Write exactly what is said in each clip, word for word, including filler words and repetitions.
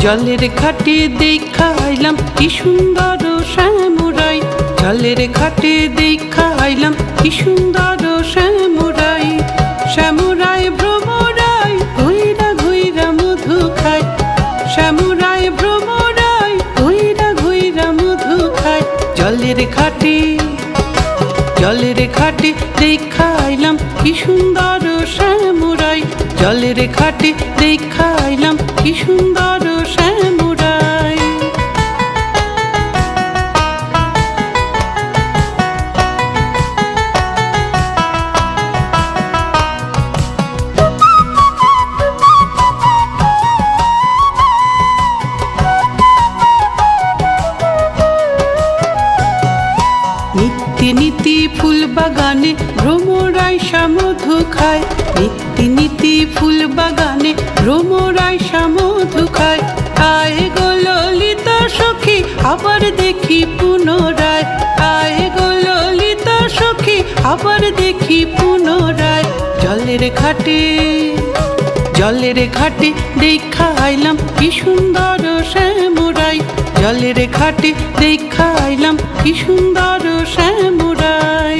জলের ঘাটে দেখাইলাম কি সুন্দর শ্যামরাই, জলের ঘাটে দেখাইলাম কি সুন্দর শ্যামরাই। শ্যামরাই ভ্রমরাই ঘুইরা ঘুইরা মধু খায়, শ্যামরাই ভ্রমরাই ঘুইরা ঘুইরা মধু খায়। জলের ঘাটে জলের ঘাটে দেখাইলাম কি সুন্দর শ্যামরাই, জলের ঘাটে দেখাইলাম কি সুন্দর শ্যামরাই। নিত্যি নিতি ফুল বাগানে ভ্রমরাই মধু খায়, নিত্যি নিতি ফুল বাগানে ভ্রমরাই মধু খায়। আয় গো ললিতা সখী আবার দেখি পুনরায়, আয় গো ললিতা সখী আবার দেখি পুনরায়। জলের ঘাটে জলের ঘাটে দেখাইলাম কি সুন্দর শ্যামরাই, জলের ঘাটে দেখাইলাম কি সুন্দর শ্যামরাই।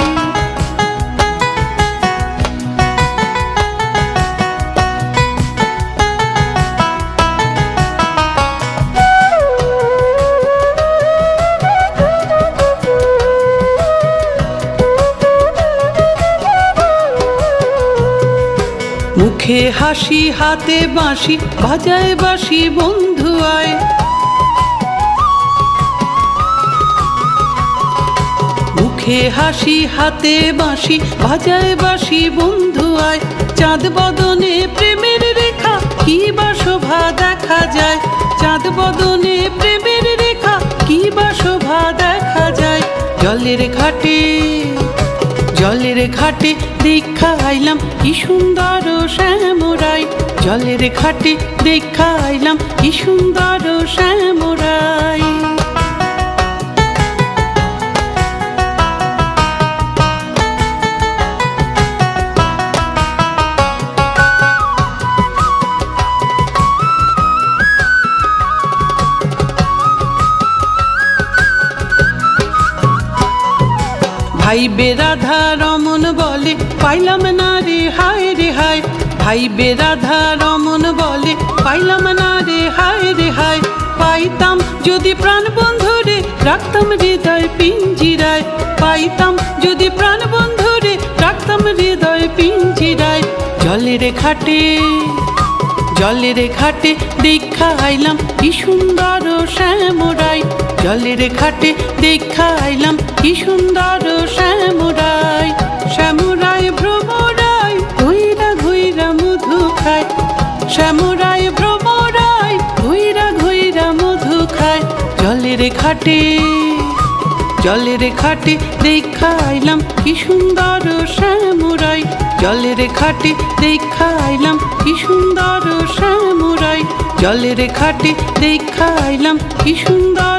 মুখে হাসি হাতে বাঁশি বাজায় বাঁশি বন্ধু আয়, মুখে হাসি হাতে বাঁশি বাজায় বাঁশি বন্ধু আয়। চাঁদ বদনে প্রেমের রেখা কি বা শোভা দেখা যায়, চাঁদ বদনে প্রেমের রেখা কি বা শোভা দেখা যায়। জলের ঘাটে জলের ঘাটে দেখাইলাম কি সুন্দর শ্যামরাই, জলের ঘাটে দেখাইলাম কি সুন্দর শ্যামরাই। ভাইবে রাধা রমন বলে পাইলাম না রে হায় রে হায়, ভাইবে রাধা রমন বলে পাইলাম না রে হায় রে হায়। পাইতাম যদি প্রাণ বন্ধুরে রাখতাম হৃদয় পিঞ্জিরায়, পাইতাম যদি প্রাণ বন্ধুরে রাখতাম হৃদয় পিঞ্জিরায়। জলের ঘাটে জলের ঘাটে দেখাইলাম কি সুন্দর শ্যামরাই, জলের ঘাটে দেখাইলাম কি সুন্দর শ্যামরাই। শ্যামরাই ভ্রমরাই ঘুইরা ঘুইরা মধু খায়, শ্যামরাই ভ্রমরাই ঘুইরা ঘুইরা মধু খায়। জলের ঘাটে জলের ঘাটে দেখাইলাম কি সুন্দর শ্যামরাই, জলের ঘাটে দেখাইলাম কি সুন্দর শ্যামরাই, জলের ঘাটে দেখাইলাম কি সুন্দর